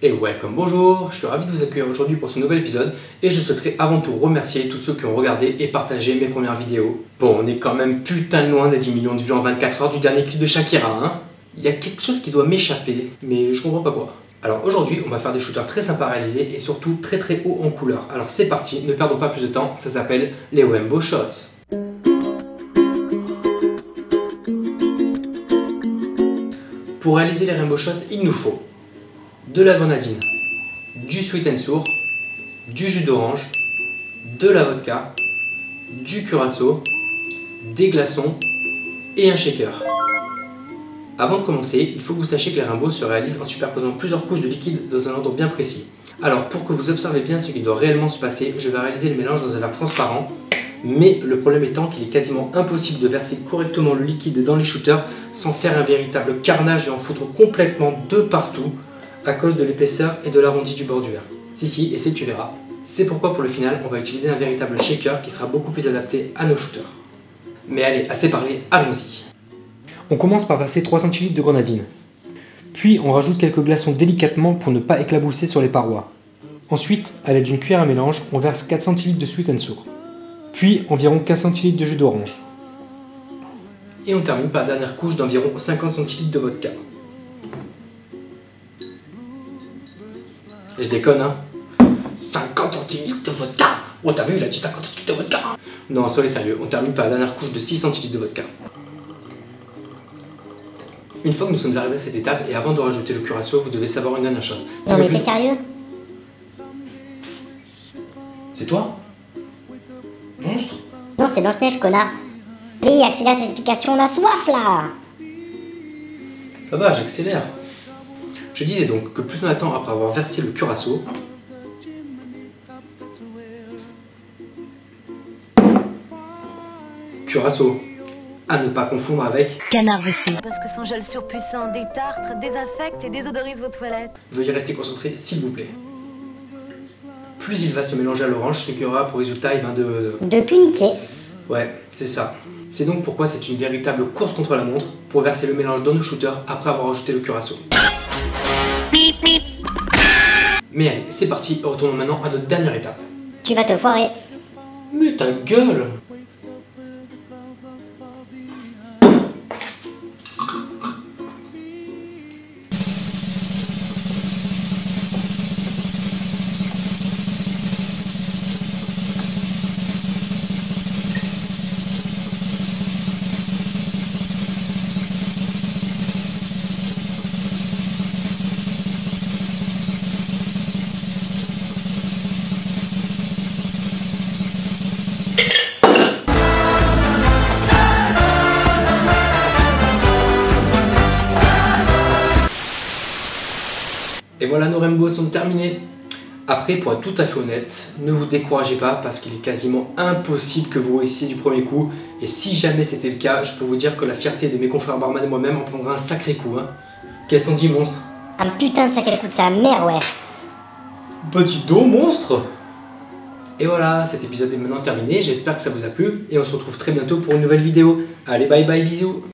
Et welcome, bonjour, je suis ravi de vous accueillir aujourd'hui pour ce nouvel épisode et je souhaiterais avant tout remercier tous ceux qui ont regardé et partagé mes premières vidéos. Bon, on est quand même putain de loin des 10 millions de vues en 24 heures du dernier clip de Shakira, hein. Il y a quelque chose qui doit m'échapper, mais je comprends pas quoi. Alors aujourd'hui, on va faire des shooters très sympas à réaliser et surtout très haut en couleur. Alors c'est parti, ne perdons pas plus de temps, ça s'appelle les Rainbow Shots. Pour réaliser les Rainbow Shots, il nous faut de la grenadine, du sweet and sour, du jus d'orange, de la vodka, du curaçao, des glaçons et un shaker. Avant de commencer, il faut que vous sachiez que les rainbows se réalisent en superposant plusieurs couches de liquide dans un ordre bien précis. Alors pour que vous observez bien ce qui doit réellement se passer, je vais réaliser le mélange dans un verre transparent. Mais le problème étant qu'il est quasiment impossible de verser correctement le liquide dans les shooters sans faire un véritable carnage et en foutre complètement de partout à cause de l'épaisseur et de l'arrondi du bord du verre. Si, essaie, tu verras. C'est pourquoi pour le final, on va utiliser un véritable shaker qui sera beaucoup plus adapté à nos shooters. Mais allez, assez parlé, allons-y. On commence par verser 3 cl de grenadine. Puis on rajoute quelques glaçons délicatement pour ne pas éclabousser sur les parois. Ensuite, à l'aide d'une cuillère à mélange, on verse 4 cl de sweet and sour. Puis environ 15 cl de jus d'orange. Et on termine par la dernière couche d'environ 50 cl de vodka. Et je déconne, hein. 50 centilitres de vodka. Oh, t'as vu, il a dit 50 centilitres de vodka. Non, soyez sérieux, on termine par la dernière couche de 6 centilitres de vodka. Une fois que nous sommes arrivés à cette étape, et avant de rajouter le curaçao, vous devez savoir une dernière chose. Non mais t'es sérieux? C'est toi? Monstre? Non, c'est Blanche-Neige, connard. Allez, accélère tes explications, on a soif là. Ça va, j'accélère. Je disais donc que plus on attend après avoir versé le curaçao, curaçao, à ne pas confondre avec canard WC. Parce que son gel surpuissant détartre, désinfecte et désodorise vos toilettes. Veuillez rester concentré, s'il vous plaît. Plus il va se mélanger à l'orange, ce qui aura pour résultat de puniquer. Ouais, c'est ça. C'est donc pourquoi c'est une véritable course contre la montre pour verser le mélange dans nos shooters après avoir ajouté le curaçao. Mais allez, c'est parti, retournons maintenant à notre dernière étape. Tu vas te foirer. Mais ta gueule! Et voilà, nos rainbows sont terminés. Après, pour être tout à fait honnête, ne vous découragez pas parce qu'il est quasiment impossible que vous réussissiez du premier coup. Et si jamais c'était le cas, je peux vous dire que la fierté de mes confrères barman et moi-même en prendra un sacré coup. Hein. Qu'est-ce qu'on dit, monstre? Un putain de sacré coup de sa mère, ouais. Petit dos, monstre! Et voilà, cet épisode est maintenant terminé. J'espère que ça vous a plu et on se retrouve très bientôt pour une nouvelle vidéo. Allez, bye bye, bisous!